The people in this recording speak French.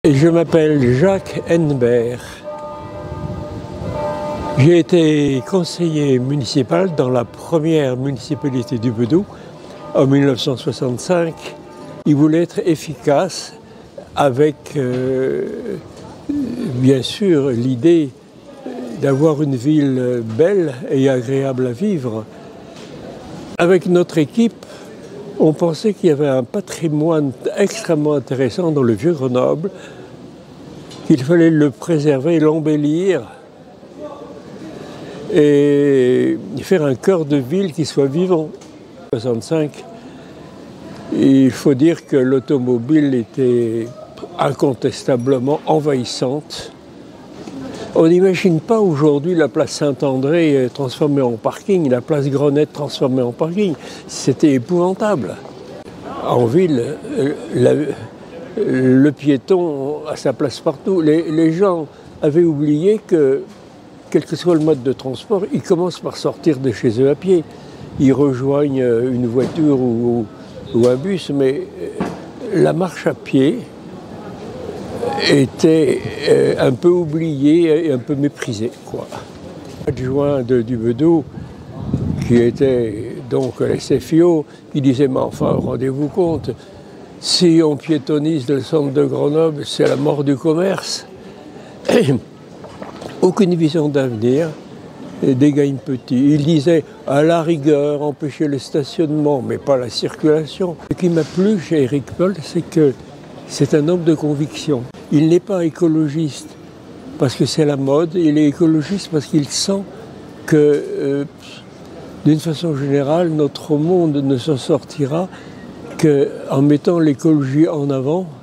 Je m'appelle Jacques Henbert. J'ai été conseiller municipal dans la première municipalité du Bedout en 1965. Il voulait être efficace avec, bien sûr, l'idée d'avoir une ville belle et agréable à vivre. Avec notre équipe, on pensait qu'il y avait un patrimoine extrêmement intéressant dans le vieux Grenoble, qu'il fallait le préserver, l'embellir et faire un cœur de ville qui soit vivant. En 1965, il faut dire que l'automobile était incontestablement envahissante. On n'imagine pas aujourd'hui la place Saint-André transformée en parking, la place Grenette transformée en parking. C'était épouvantable. En ville, le piéton a sa place partout. Les gens avaient oublié que, quel que soit le mode de transport, ils commencent par sortir de chez eux à pied. Ils rejoignent une voiture ou un bus, mais la marche à pied était un peu oubliée et un peu méprisée, quoi. L'adjoint du Bedout, qui était donc à l'SFIO, il disait « Mais enfin, rendez-vous compte, si on piétonise le centre de Grenoble, c'est la mort du commerce. » Aucune vision d'avenir, des gagnes petits. Il disait à la rigueur, empêcher le stationnement, mais pas la circulation. Ce qui m'a plu chez Éric Piolle, c'est que c'est un homme de conviction. Il n'est pas écologiste parce que c'est la mode, il est écologiste parce qu'il sent que, d'une façon générale, notre monde ne s'en sortira qu'en mettant l'écologie en avant